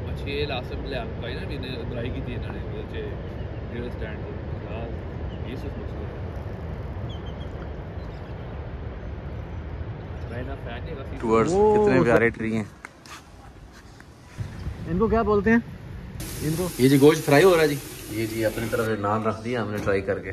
6 last time ਲਿਆ ਪਾਈ ਨਾ ਵੀ ਬੁਰਾਈ ਕੀਤੀ ਇਹਨਾਂ ਨੇ ਉਹਦੇ 'ਚ ਜਿਹੜੇ ਸਟੈਂਡ ਤੇ ਇਸ ਮਸਲਾ मैं ना फैन नहीं बस टूवर्ड्स कितने प्यारे ट्री हैं। इनको क्या बोलते हैं? इनको ये जी गोश्त फ्राई हो रहा है जी। ये जी अपनी तरफ से नान रख दिया हमने ट्राई करके।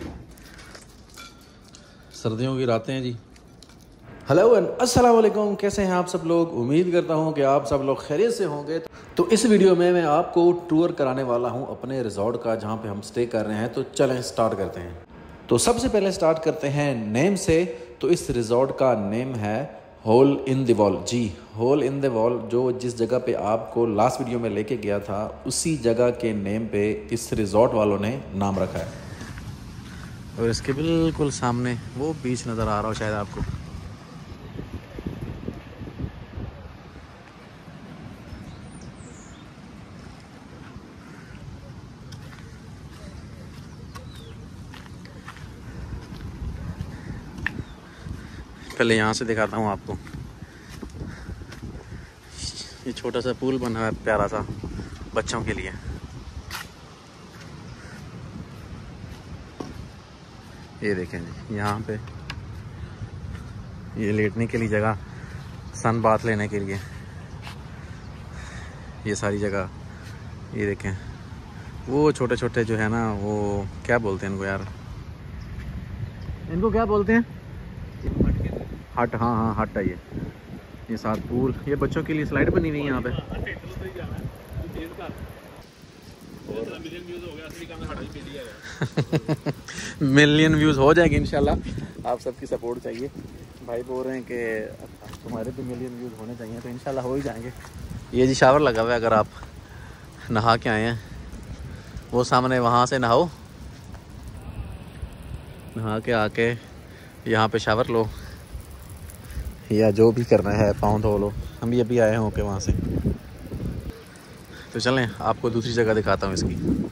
सर्दियों की रातें हैं जी। हेलो एंड अस्सलाम वालेकुम, कैसे हैं आप सब लोग? उम्मीद करता हूं कि आप सब लोग खैरियत से होंगे। तो इस वीडियो में मैं आपको टूर कराने वाला हूं अपने रिजॉर्ट का जहां पे हम स्टे कर रहे हैं। तो चलें स्टार्ट करते हैं। तो सबसे पहले स्टार्ट करते हैं नेम से। तो इस रिजॉर्ट का नेम है होल इन द वॉल। जी, होल इन द वॉल, जो जिस जगह पे आपको लास्ट वीडियो में लेके गया था उसी जगह के नेम पे इस रिजॉर्ट वालों ने नाम रखा है। और इसके बिल्कुल सामने वो बीच नज़र आ रहा हो शायद आपको। पहले यहाँ से दिखाता हूँ आपको। ये छोटा सा पूल बना है प्यारा सा बच्चों के लिए। ये देखें जी, यहाँ पे ये लेटने के लिए जगह, सन बाथ लेने के लिए ये सारी जगह। ये देखें वो छोटे छोटे जो है ना, वो क्या बोलते हैं इनको यार, इनको क्या बोलते हैं? हट। हाँ हाँ हट है ये साथ पूल। ये बच्चों के लिए स्लाइड बनी हुई है यहाँ पे। मिलियन व्यूज़ हो जाएंगे इंशाल्लाह। आप सबकी सपोर्ट चाहिए। भाई बोल रहे हैं कि तुम्हारे भी मिलियन व्यूज़ होने चाहिए, तो इंशाल्लाह हो ही जाएंगे। ये जी शावर लगा हुआ है, अगर आप नहा के आए हैं वो सामने वहाँ से नहाओ, नहा के आके यहाँ पे शावर लो या जो भी करना है, पाँव धो लो। हम भी अभी आए हैं होके वहाँ से। तो चलें आपको दूसरी जगह दिखाता हूँ इसकी।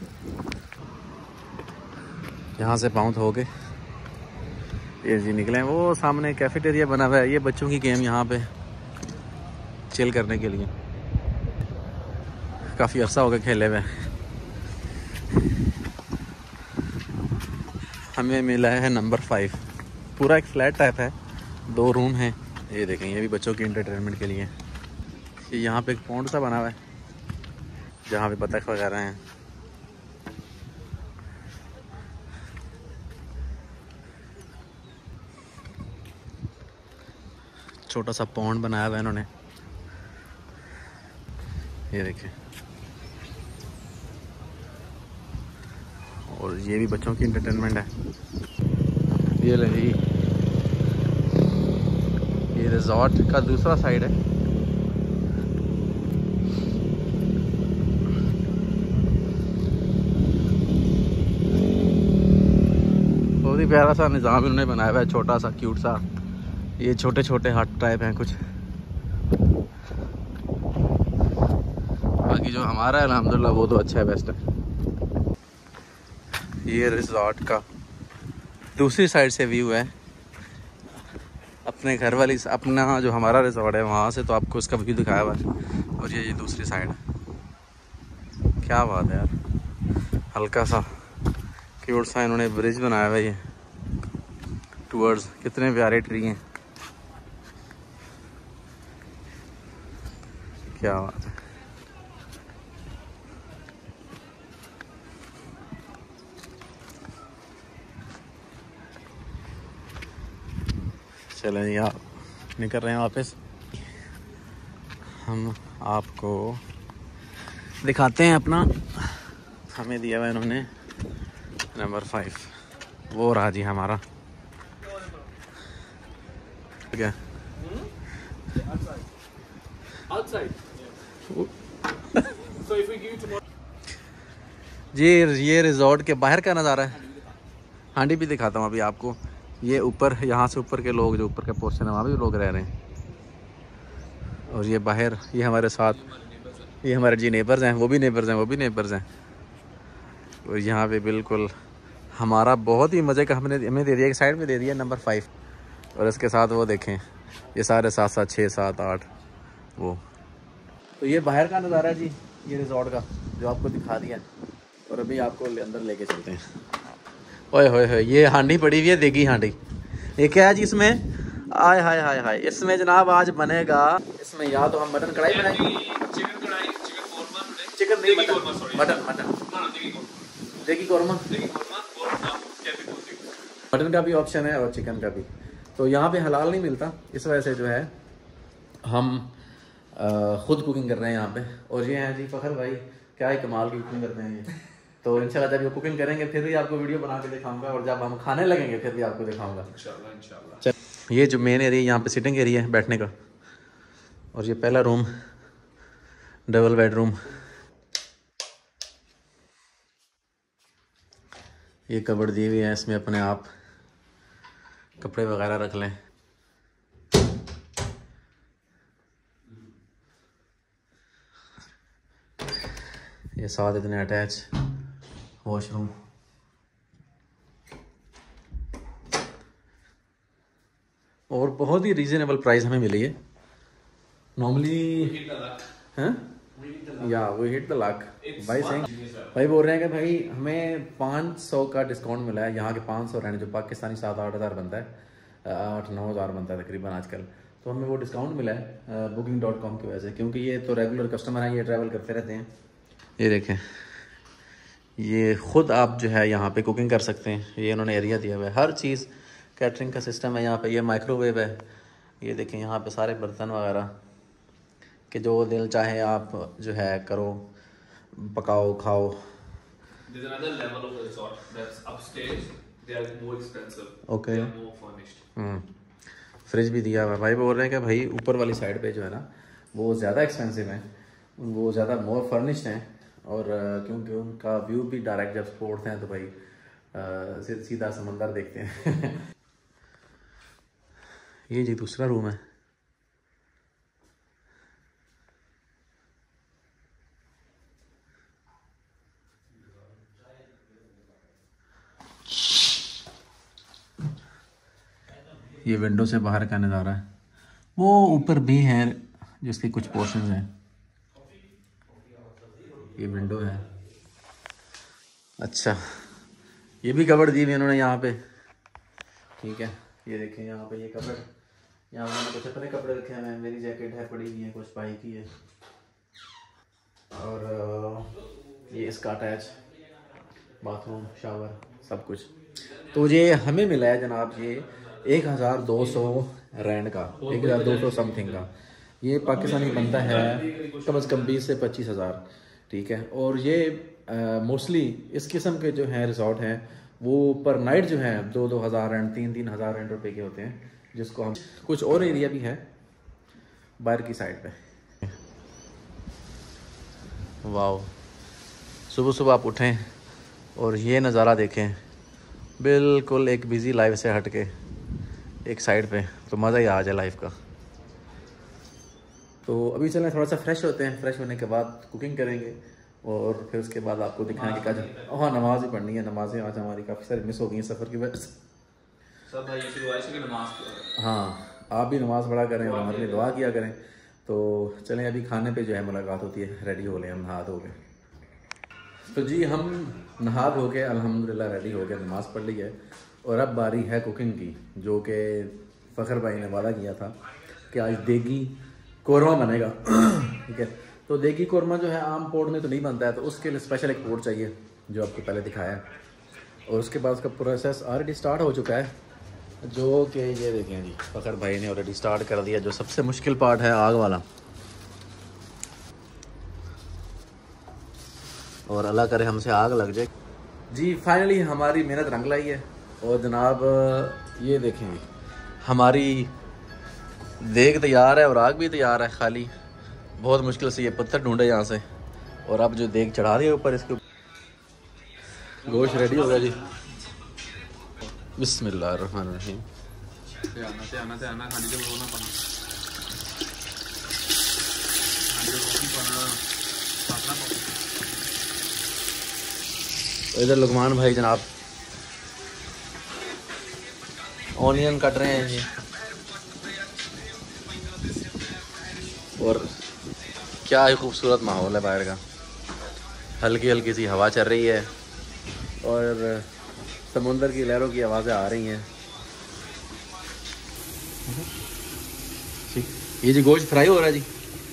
यहाँ से पाँव धो के ये जी निकले, वो सामने कैफेटेरिया बना हुआ है। ये बच्चों की गेम यहाँ पे चिल करने के लिए, काफ़ी अर्सा हो गया खेले हुए। हमें मिला है नंबर 5। पूरा एक फ्लैट टाइप है, 2 रूम हैं। ये देखें, ये भी बच्चों के एंटरटेनमेंट के लिए। ये यहाँ पे एक पॉन्ड सा बना हुआ है जहाँ पे बतख वगैरह हैं। छोटा सा पॉन्ड बनाया हुआ है इन्होंने। ये देखें, और ये भी बच्चों की एंटरटेनमेंट है। ये रही, ये रिजॉर्ट का दूसरा साइड है। बहुत ही प्यारा सा निज़ाम इन्होंने बनाया हुआ है, छोटा सा क्यूट सा। ये छोटे छोटे हट टाइप हैं कुछ। बाकी जो हमारा है अल्हम्दुलिल्लाह वो तो अच्छा है, बेस्ट है। ये रिजॉर्ट का दूसरी साइड से व्यू है अपने घर वाली, अपना जो हमारा रिजॉर्ट है वहाँ से तो आपको इसका व्यू दिखाया हुआ है। और ये दूसरी साइड है। क्या बात है यार, हल्का सा क्यूट सा इन्होंने ब्रिज बनाया हुआ है। ये टूवर्ड्स कितने प्यारे ट्री हैं, क्या बात है। चलें जी, आप निकल रहे हैं वापस। हम आपको दिखाते हैं अपना, हमें दिया हुआ इन्होंने नंबर 5। वो रहा जी हमारा। क्या जी, ये रिजॉर्ट के बाहर का नज़ारा है। हांडी भी दिखाता हूँ अभी आपको। ये ऊपर, यहाँ से ऊपर के लोग, जो ऊपर का पोर्शन है वहाँ भी लोग रह रहे हैं। और ये बाहर, ये हमारे साथ, ये हमारे जी नेबर्स हैं, वो भी नेबर्स हैं, वो भी नेबर्स हैं। और यहाँ पे बिल्कुल हमारा बहुत ही मज़े का हमें दे दिया, एक साइड में दे दिया नंबर 5। और इसके साथ वो देखें, ये सारे 7 7 6 7 8 वो। तो ये बाहर का नज़ारा है जी। ये रिजॉर्ट का जो आपको दिखा दिया, और अभी आपको अंदर लेके चलते हैं। ओए होए होए, ये हांडी पड़ी हुई है, देगी हांडी। ये क्या है जी इसमें? आय हाय हाय हाय, इसमें जनाब आज बनेगा, इसमें या तो हम मटन कढ़ाई बनाएंगे, चिकन नहीं मटन देगी कौरमा, मटन का भी ऑप्शन है और चिकन का भी। तो यहाँ पे हलाल नहीं मिलता, इस वजह से जो है हम खुद कुकिंग कर रहे हैं यहाँ पे। और ये हैं जी फ़खर भाई, क्या ही कमाल की कुकिंग करते हैं ये। तो इंशाल्लाह जब ये कुकिंग करेंगे फिर भी आपको वीडियो बना के दिखाऊंगा, और जब हम खाने लगेंगे फिर भी आपको दिखाऊंगा इंशाल्लाह। ये जो मेन एरिया यहाँ पे सिटिंग एरिया है बैठने का, और ये पहला रूम डबल बेडरूम। ये कबर्ड दी हुई है, इसमें अपने आप कपड़े वगैरह रख लें। ये साथ इतने अटैच वॉशरूम। और बहुत ही रीजनेबल प्राइस हमें मिली है। नॉर्मली हैं या वो हिट द लाख भाई सिंह भाई बोल रहे हैं कि भाई हमें 500 का डिस्काउंट मिला है। यहाँ के 500 रहने जो पाकिस्तानी 7-8 हज़ार बनता है, 8-9 हज़ार बनता है तकरीबन आजकल। तो हमें वो डिस्काउंट मिला है booking.com की वजह से, क्योंकि ये तो रेगुलर कस्टमर हैं, ये ट्रैवल करते रहते हैं। ये देखें, ये ख़ुद आप जो है यहाँ पे कुकिंग कर सकते हैं। ये उन्होंने एरिया दिया हुआ है, हर चीज़ कैटरिंग का सिस्टम है यहाँ पे। ये माइक्रोवेव है, ये देखें यहाँ पे सारे बर्तन वगैरह कि जो दिल चाहे आप जो है करो, पकाओ खाओ। There's another level of the resort that's upstairs. They are more expensive. Okay. They are more furnished. Fridge भी दिया हुआ है। भाई बोल रहे हैं कि भाई ऊपर वाली साइड पे जो है ना वो ज़्यादा एक्सपेंसिव है, वो ज़्यादा मोर फर्निश्ड हैं, और क्योंकि उनका व्यू भी डायरेक्ट जब स्पोर्ट्स हैं तो भाई सीधा समंदर देखते हैं। ये जी दूसरा रूम है। ये विंडो से बाहर का नज़ारा है। वो ऊपर भी है जिसके कुछ पोर्शंस हैं। ये विंडो है। अच्छा, ये भी कबर्ड दी हुई उन्होंने यहाँ पे, ठीक है। ये देखें यहाँ पे ये कबर्ड, यहाँ मैंने कुछ अपने कपड़े रखे हैं, मेरी जैकेट है पड़ी हुई है, कुछ भाई की है, और ये इसका अटैच बाथरूम शावर सब कुछ। तो ये हमें मिला है जनाब ये 1200 रैंड का, 1200 समथिंग का। ये पाकिस्तानी बनता है कम से कम 20 से 25 हज़ार, ठीक है। और ये मोस्टली इस किस्म के जो हैं रिजॉर्ट हैं वो पर नाइट जो हैं 2-2 हज़ार रैंड, 3-3 हज़ार रैंड रुपए के होते हैं, जिसको हम कुछ और एरिया भी है बाहर की साइड पे। वाओ, सुबह सुबह आप उठें और ये नज़ारा देखें, बिल्कुल एक बिज़ी लाइफ से हट के एक साइड पे, तो मज़ा ही आ जाए लाइफ का। तो अभी चलें थोड़ा सा फ्रेश होते हैं, फ्रेश होने के बाद कुकिंग करेंगे और फिर उसके बाद आपको दिखाएंगे क्या। हाँ, नमाज ही पढ़नी है, नमाज़ें आज हमारी काफ़ी सारी मिस हो गई हैं सफ़र की वजह से। हाँ, आप भी नमाज़ पढ़ा करें और हमारे लिए दुआ किया करें। तो चलें अभी खाने पे जो है मुलाकात होती है, रेडी हो लें हम, नहा धो के। तो जी हम नहा धो के अल्हम्दुलिल्लाह रेडी हो गए, नमाज़ पढ़ ली है, और अब बारी है कुकिंग की, जो कि फ़खर भाई ने वादा किया था कि आज देगी कौरमा बनेगा। ठीक है, तो देगी कौरमा जो है आम पोट में तो नहीं बनता है, तो उसके लिए स्पेशल एक पोट चाहिए जो आपको पहले दिखाया है। और उसके बाद उसका प्रोसेस ऑलरेडी स्टार्ट हो चुका है, जो कि ये देखें जी फ़खर भाई ने ऑलरेडी स्टार्ट कर दिया। जो सबसे मुश्किल पार्ट है आग वाला, और अल्लाह करे हमसे आग लग जाए। जी फाइनली हमारी मेहनत रंग लाई है, और जनाब ये देखें जी हमारी देग तैयार है और आग भी तैयार है। खाली बहुत मुश्किल से ये पत्थर ढूंढे यहाँ से, और अब जो देग चढ़ा रही है ऊपर, इसके गोश्त रेडी हो गया जी। बिस्मिल्लाहिर्रहमानिर्रहीम। इधर लुकमान भाई जनाब ऑनियन कट रहे हैं जी, और क्या ही खूबसूरत माहौल है बाहर का। हल्की हल्की सी हवा चल रही है और समुंदर की लहरों की आवाज़ें आ रही हैं। ये जी गोश्त फ्राई हो रहा है जी।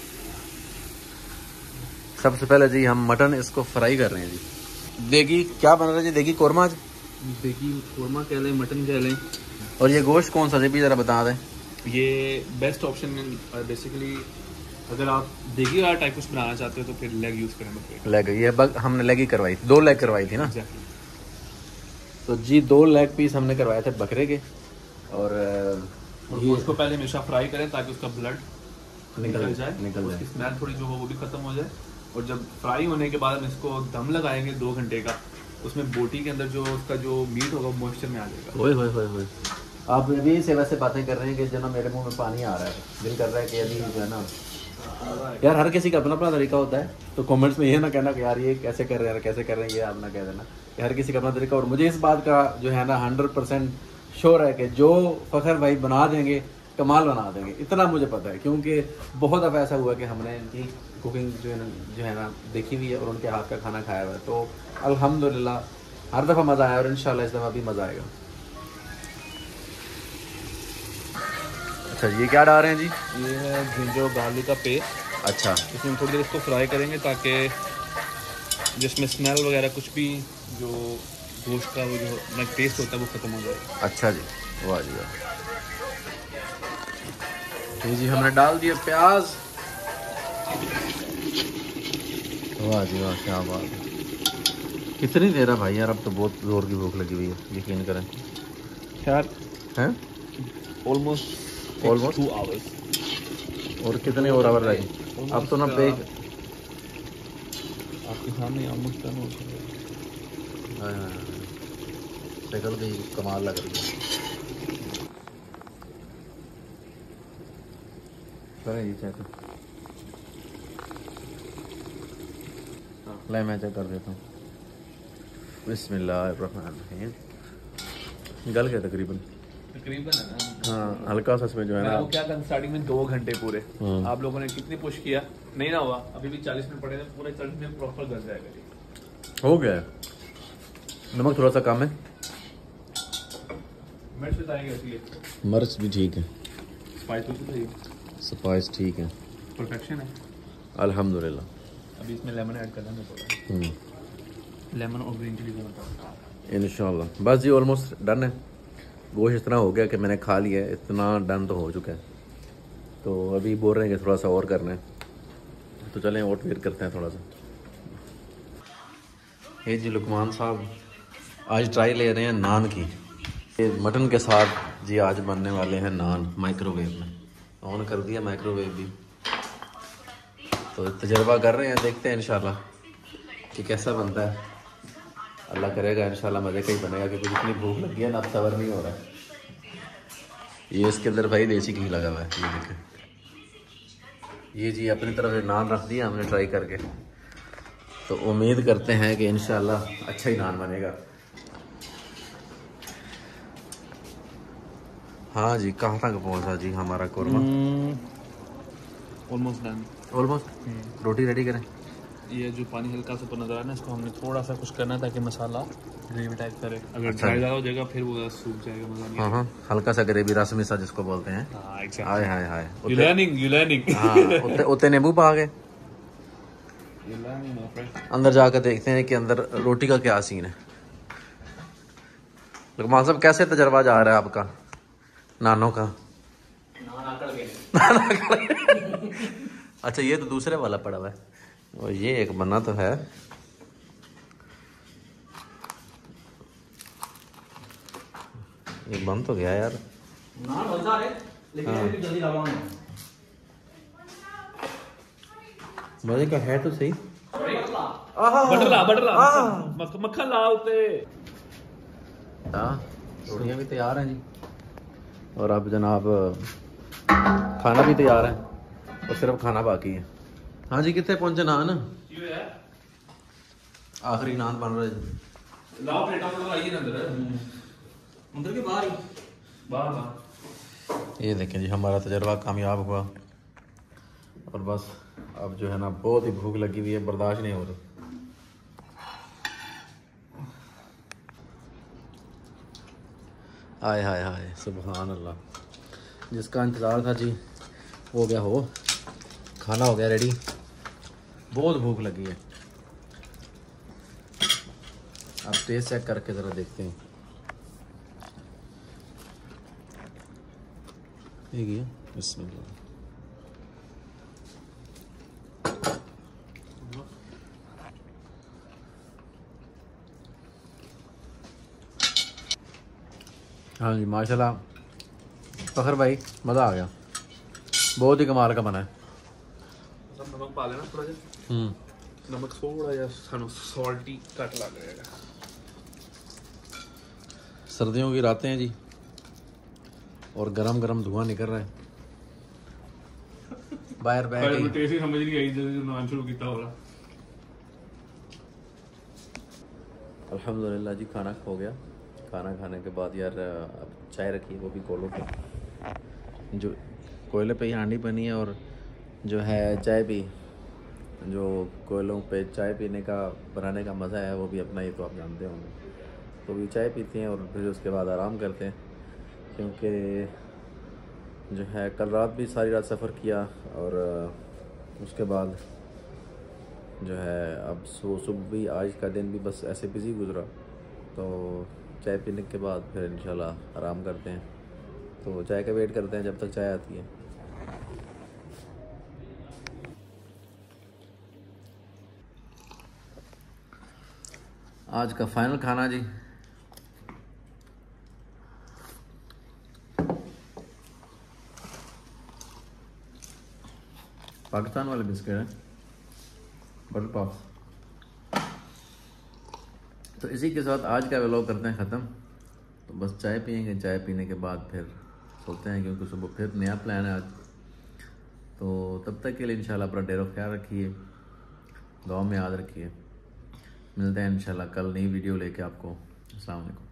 सबसे पहले जी हम मटन इसको फ्राई कर रहे हैं जी। देगी क्या बन रहा है जी? देगी कोरमा जी। देखिए कोरमा कह लें, मटन कह लें। और ये गोश्त कौन सा जी भी ज़रा बता दें। ये बेस्ट ऑप्शन है बेसिकली। अगर आप देगी वाला टाइप कुछ बनाना चाहते हो तो फिर लेग यूज़ करें बकरे। लेग ये हमने लेग ही करवाई थी, 2 लेग करवाई थी ना। एग्जैक्टली। तो जी 2 लेग पीस हमने करवाए थे बकरे के। और गोश्त को पहले हमेशा फ्राई करें ताकि उसका ब्लड निकल जाए, उसकी जाए। स्मेल थोड़ी जो हो वो भी खत्म हो जाए। और जब फ्राई होने के बाद हम इसको दम लगाएंगे 2 घंटे का, उसमें बोटी के अंदर जो उसका जो मीट होगा मॉइस्चर में आ जाएगा। ओए होए होए होए। आप भी से वैसे बातें कर रहे हैं कि जो ना मेरे मुंह में पानी आ रहा है। दिल कर रहा है कि अभी जो है ना, यार हर किसी का अपना अपना तरीका होता है। तो कमेंट्स में ये ना कहना कि यार ये कैसे कर रहे हैं, कैसे कर रहे हैं, ये आप ना कह देना कि हर किसी का अपना तरीका। और मुझे इस बात का जो है ना 100% श्योर है कि जो फ़खर भाई बना देंगे कमाल बना देंगे, इतना मुझे पता है। क्योंकि बहुत दफ़ा ऐसा हुआ कि हमने इनकी कुकिंग जो है ना देखी हुई है और उनके हाथ का खाना खाया हुआ है। तो अल्हम्दुलिल्लाह हर दफ़ा मज़ा आया और इंशाल्लाह इस दफ़ा भी मज़ा आएगा। अच्छा ये क्या डाल रहे हैं जी? ये है जिंजर गार्लिक का पेस्ट। अच्छा इसमें थोड़ी देर इसको फ्राई करेंगे ताकि जिसमें स्मेल वगैरह कुछ भी जो गोश्त का वो जो टेस्ट होता है वो ख़त्म हो जाए। अच्छा जी, वाह जी वाह। ये जी हमने डाल दिया प्याज। वाह जी वाह, क्या बात है। कितनी देर है भाई यार, अब तो बहुत जोर की भूख लगी हुई है, यकीन करें। यार हैं ऑलमोस्ट 2 आवर्स। और कितने और आवर लगे? अब तो ना पेक आपके सामने ऑलमोस्ट डन हो चुका है। शक्ल भी कमाल लग रही है। करें चेक, ले मैं चेक कर देता हूँ। बिस्मिल्लाहिर्रहमानिर्रहीम। गल गया तकरीबन है ना। हाँ, हल्का सा इसमें जो है ना। वो क्या था स्टार्टिंग में 2 घंटे पूरे आप लोगों ने कितनी पुश किया, नहीं ना हुआ। अभी भी 40 मिनट पड़े, पूरे 40 मिनट प्रॉपर गल जाएगा ये। हो गया है। नमक थोड़ा सा कम है, मिर्च बताएंगे इसलिए। मिर्च भी ठीक है, स्पाइस भी तो स्पाइस ठीक है, परफेक्शन है अल्हम्दुलिल्लाह। अभी इसमें लेमन ऐड करना है थोड़ा, लेमन और ग्रीन चिली का बताओ। इंशाल्लाह। बस जी ऑलमोस्ट डन है। गोश्त इतना हो गया कि मैंने खा लिया है, इतना डन तो हो चुका है। तो अभी बोल रहे हैं कि थोड़ा सा और करना है, तो चलें और वेट करते हैं थोड़ा सा। ये जी लुकमान साहब आज ट्राई ले रहे हैं नान की। ये मटन के साथ जी आज बनने वाले हैं नान, माइक्रोवेव में ऑन कर दिया माइक्रोवेव भी। तो तजर्बा कर रहे हैं, देखते हैं इंशाल्लाह कि कैसा बनता है। अल्लाह करेगा इंशाल्लाह मज़े का ही बनेगा, क्योंकि जितनी भूख लगी है ना अब सब्र नहीं हो रहा है। ये इसके अंदर भाई देसी घी लगा हुआ है, ये देखें। ये जी अपनी तरफ से नान रख दिया हमने ट्राई करके, तो उम्मीद करते हैं कि इंशाल्लाह अच्छा ही नान बनेगा। हाँ जी, कहाँ तक पहुँचा जी हमारा कोरमा? Almost done. ऑलमोस्ट। रोटी रेडी करें। ये जो पानी हल्का सा ऊपर नजर आ रहा है ना, इसको हमने थोड़ा सा कुछ करना है ताकि मसाला ग्रेवी टाइप करे। अगर अच्छा। ड्राई ज़्यादा हो जाएगा फिर वो सूख जाएगा, मजा नहीं हाँ हाँ, हल्का सा ग्रेवी, रस मिसा जिसको बोलते हैं। आएगा। Hi exactly. Hi hi. You learning. हाँ, उतने नींबू पा गए। You learning my friend. अंदर जाकर देखते हैं कि अंदर रोटी का क्या सीन है। लुकमान साहब कैसे तजर्बा जा रहा है आपका नानों का? अच्छा ये तो दूसरे वाला पड़ा हुआ है, और ये एक बना तो है। ये बन तो गया यार। मजे का है तो सही। बटर ला मक्खन ला उते। हाँ, रोटियाँ भी तैयार हैं जी, और अब जनाब खाना भी तैयार है, और सिर्फ खाना बाकी है। हाँ जी, कितने पहुंचे नान? आखिरी नान बन रहे हैं। लाओ प्लेटा में लगाइए ना अंदर के बाहर ही बाहर। ये देखें जी हमारा तजर्बा कामयाब हुआ, और बस अब जो है ना बहुत ही भूख लगी हुई है, बर्दाश्त नहीं हो रही। हाय हाय हाय सुभान अल्लाह। जिसका इंतज़ार था जी हो गया हो, खाना हो गया रेडी। बहुत भूख लगी है। अब टेस्ट चेक करके ज़रा देखते हैं। ठीक है बिस्मिल्लाह। हाँ जी माशाल्लाह फ़खर भाई मज़ा आ गया, बहुत ही कमाल का बना है। सब नमक पा लेना थोड़ा सा, नमक थोड़ा या सानू सॉल्टी कट लग जाएगा। सर्दियों की रातें हैं जी और गरम गरम धुआं निकल रहा है बाहर बैठ के। टेस्ट ही समझ नहीं आई जो नाम शुरू किया हो रहा। अल्हम्दुलिल्लाह जी खाना हो गया। खाना खाने के बाद यार अब चाय रखी, वो भी कोलों पे, जो कोयले पे ही हांडी बनी है। और जो है चाय भी, जो कोयलों पे चाय पीने का बनाने का मज़ा है वो भी अपना, ये तो आप जानते होंगे। तो भी चाय पीते हैं और फिर उसके बाद आराम करते हैं, क्योंकि जो है कल रात भी सारी रात सफ़र किया और उसके बाद जो है अब सुबह भी, आज का दिन भी बस ऐसे बिज़ी गुजरा। तो चाय पीने के बाद फिर इंशाल्लाह आराम करते हैं। तो चाय का वेट करते हैं जब तक चाय आती है। आज का फाइनल खाना जी, पाकिस्तान वाले बिस्किट हैं, बटर पॉप्स। तो इसी के साथ आज का व्लॉग करते हैं ख़त्म। तो बस चाय पियेंगे, चाय पीने के बाद फिर सोते हैं, क्योंकि सुबह फिर नया प्लान है आज। तो तब तक के लिए इंशाल्लाह अपना ढेरों ख्याल रखिए, दुआ में याद रखिए। मिलते हैं इंशाल्लाह कल नई वीडियो लेके आपको। अस्सलाम वालेकुम।